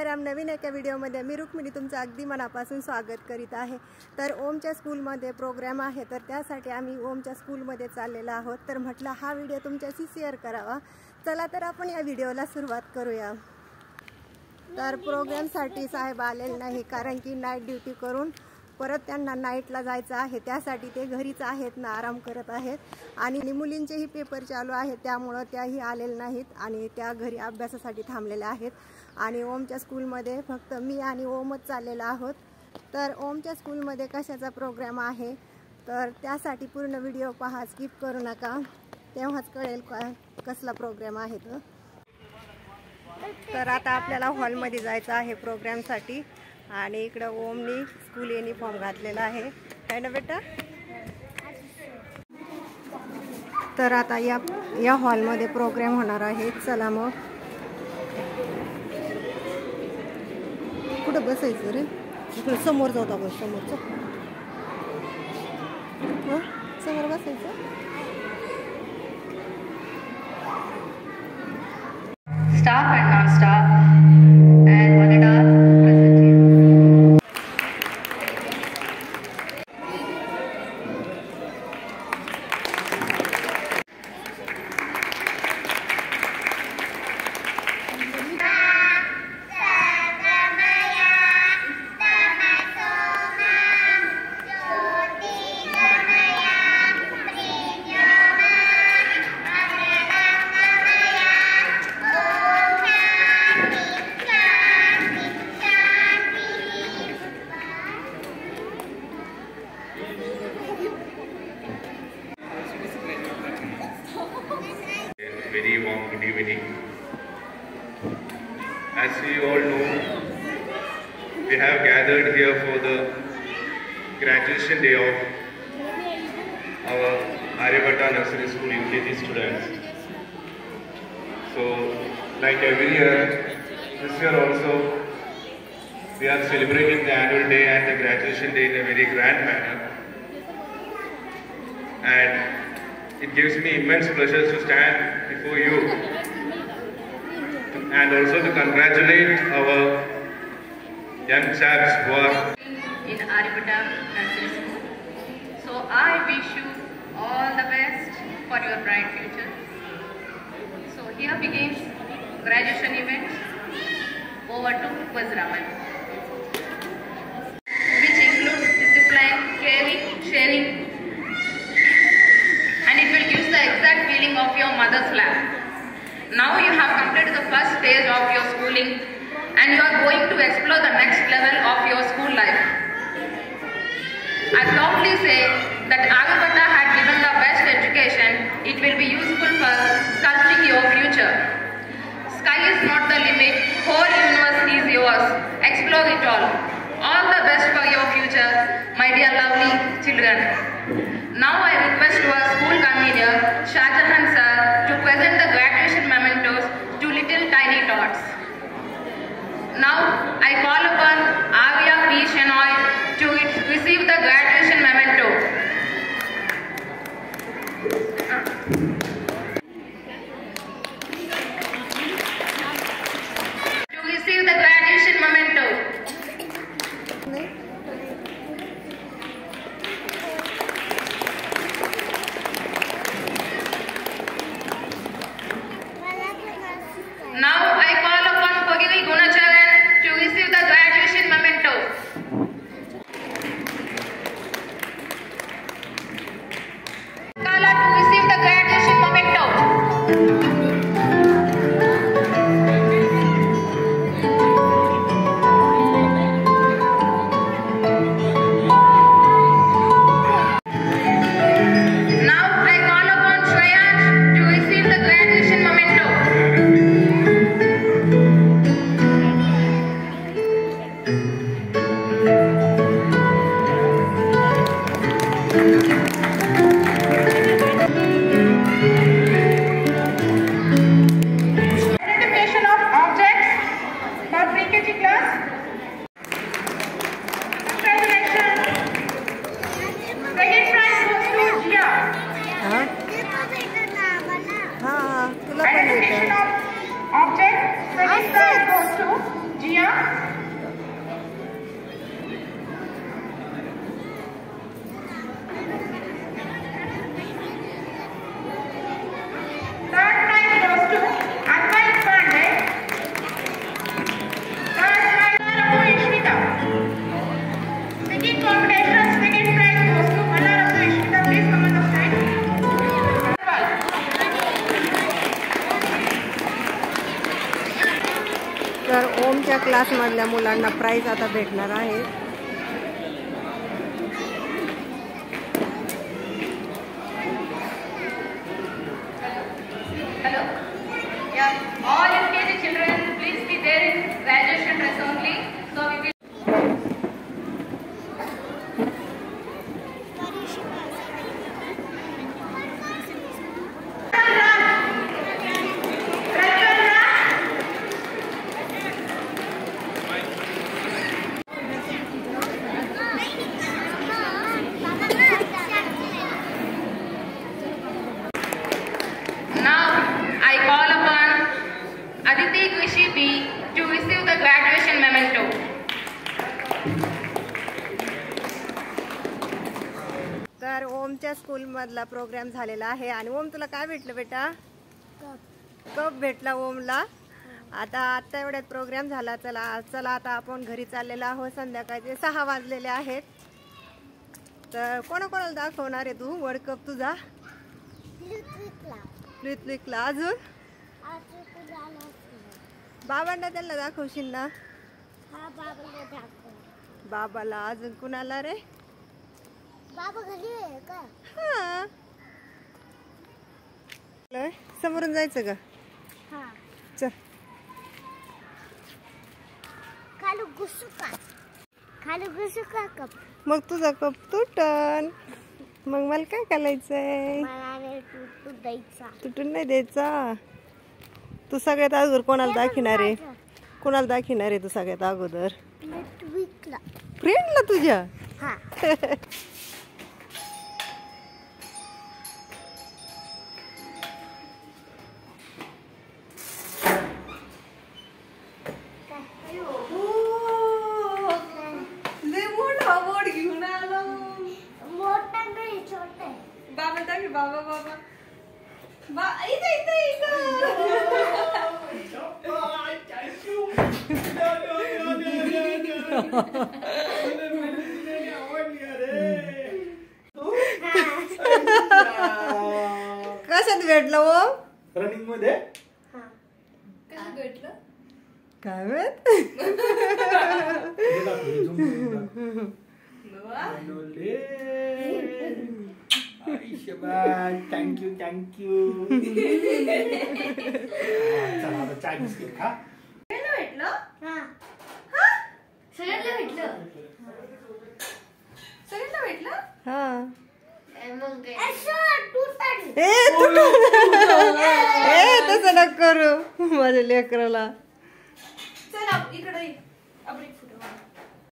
साईराम. नवीन एका व्हिडिओमध्ये मी रुक्मिणी तुमचं अगदी मनापासून स्वागत करीत आहे. तर ओमच्या स्कूलमध्ये प्रोग्राम आहे, तर त्यासाठी आम्ही ओमच्या स्कूलमध्ये चाललेलो आहोत. तर म्हटलं हा व्हिडिओ तुमच्याशी शेअर करावा. चला तर आपण या व्हिडिओला सुरुवात करूया. तर प्रोग्रामसाठी साहेब आलेले नाही, कारण की नाईट ड्युटी करून परत त्यांना नाईटला जायचं आहे. त्यासाठी ते घरीच आहेत ना, आराम करत आहेत. आणि मुलींचेही पेपर चालू आहेत, त्यामुळं त्याही आलेले नाहीत आणि त्या घरी अभ्यासासाठी थांबलेल्या आहेत. आणि ओमच्या स्कूलमध्ये फक्त मी आणि ओमच चाललेला आहोत. तर ओमच्या स्कूलमध्ये कशाचा प्रोग्राम आहे तर त्यासाठी पूर्ण व्हिडिओ पहा, स्किप करू नका, तेव्हाच कळेल कसला प्रोग्राम आहे तो. तर आता आपल्याला हॉलमध्ये जायचं आहे प्रोग्रामसाठी. आणि इकडं ओमनी स्कूल युनिफॉर्म घातलेला आहे ना बेटा. तर आता या हॉलमध्ये प्रोग्राम होणार आहे. चला मग कुठं बसायचं रे? इकडं समोर जाऊ आपण, समोरचं हो, समोर बसायचं. Staff and non-staff and one and all present here. Very warm good evening. As we all know, we have gathered here for the graduation day of our Aryabhatta Nursery School UKG students. So, like every year, this year also, we are celebrating the annual day and the graduation day in a very grand manner. And it gives me immense pleasure to stand before you and also to congratulate our young chaps who are In Aryabhatta Nursery School. So I wish you all the best for your bright future. So here begins graduation event. Over to Vajraman, which includes discipline, caring, sharing, and it will give the exact feeling of your mother's lap. Now you have completed the first stage of your schooling and you are going to explore the next level of your school life. I proudly say that Aryabhatta had given the best education. It will be useful for sculpting your future. Sky is not the limit, whole universe is yours. Explore it all. All the best for your future, my dear lovely children. Now I request our school convener, Shahjahan sir, to present the graduation mementos to little tiny tots. Now I call upon Avia P. Shenoy to receive the graduation memento. To receive the graduation memento. Now I call upon Kogiri Gunacharan to receive the graduation memento. India. Third prize goes to Advait Pandey. Third prize Malarapu Ishmita. Second competition, second prize goes to Malarapu Ishmita. Please come on the stage. तर ओमच्या क्लासमधल्या मुलांना prize आता भेटणार आहे. Hello. Yeah, all LKG children, please be there in graduation dress only. So we will. Now I call upon Aditi Krishi B to receive the graduation memento. तर ओमच्या स्कूलमधला programme झालेला आहे आणि ओम तुला काय भेटलं बेटा? कप भेटला ओमला. आता एवढ्यात प्रोग्राम झाला. चला आता आपण घरी चाललेलो आहोत. संध्याकाळचे 6 वाजलेले आहेत. तर कोणाकोणाला दाखवणार आहे तू वर्ल्ड कप तुझा? लिटविकला. अजून बाबांना त्यांना दाखवशील ना? बाबाला. अजून कुणाला रे? बाबा घरी आहे का? हा. समोरून जायचं का? हा. चल. खाली घुसू का कप? मग तुझा कप तुटन. मग मला काय करायचंय? मला द्यायचा. तुटून नाही द्यायचा. तू सगळ्यात अगोदर कोणाला दाखवणार आहे? कोणाला दाखवणार आहे तू सगळ्यात अगोदर? फ्रेंडला तुझ्या? हा. घेऊन आलो. मोठा नाही, छोटा आहे. बाबा दाखव. बाबा इथं कशात भेटलं ओ? रनिंग मध्ये. कसं भेटलं? काय माहित. थँक्यू. चला आता चाय बिस्किट खा. भेटलं? हा. सगळ्यांना भेटलं? सगळ्यांना भेटलं? हा. असं तुटत. तसं नको करू माझ्या लेकराला. चला इकडे